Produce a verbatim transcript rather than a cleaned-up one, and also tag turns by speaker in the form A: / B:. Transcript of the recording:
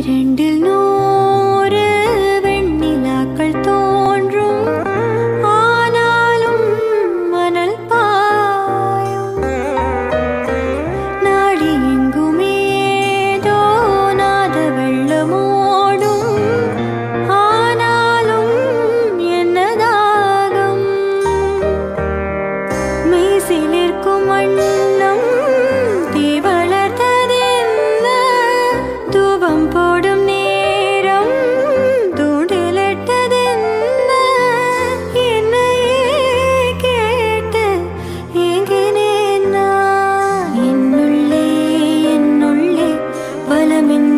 A: இரண்டில் நூறு வெண்ணிலாக்கள் தோன்றும், ஆனாலும் மணல் பாயும். நாடி எங்குமேதோ நாத வெள்ளமோடும், ஆனாலும் என்னதாகம். மெய்சிலிர்க்கும் வண்ணம் தீ வளர்த்ததென்ன, தூபம் போடும் நேரம் தூண்டிலிட்டதென்ன. என்னையே கேட்டு ஏங்கினேன் நான். என்னுள்ளே என்னுள்ளே பலமின்